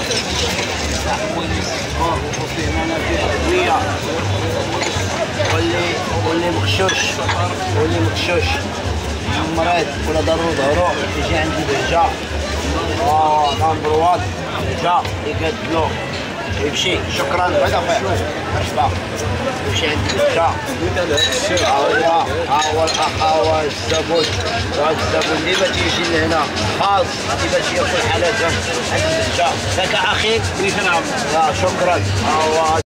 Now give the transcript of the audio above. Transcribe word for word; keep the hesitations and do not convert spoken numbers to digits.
وفيه هنا فيه ادويه واللي واللي مغشوش واللي مغشوش مريض ولا ضروري ظهرو يجي عندي بهجه. اه نمبر وان بهجه اللي كتدلو يمشي. شكرا بعدا خويا مرحبا. يمشي عندي بهجه. ها هو ها هو الاخ ها هو الزبون. وهذا الزبون ديما تيجي لهنا خاص ديما تياكل حالاتهم عند بهجه. ذاك اخي كيف نعم. شكرا. ها هو